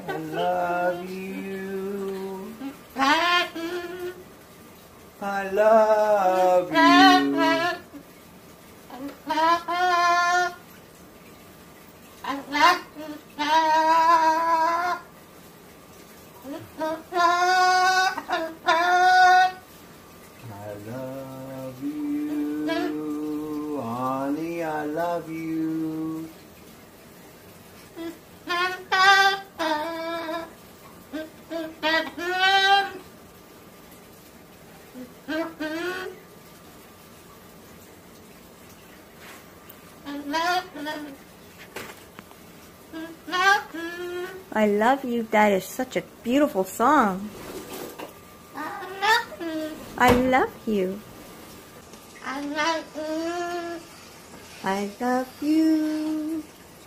I love you. I love you. I love you. Honey, I love you. I love you. That is such a beautiful song. I love you. I love you.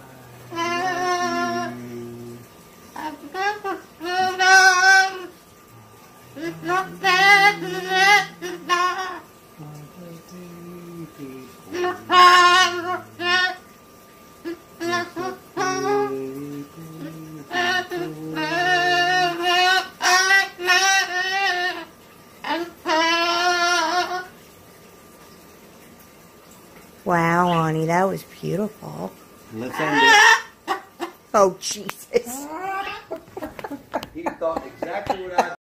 Wow, Ani, that was beautiful. Let's end it. Oh, Jesus. He thought exactly what I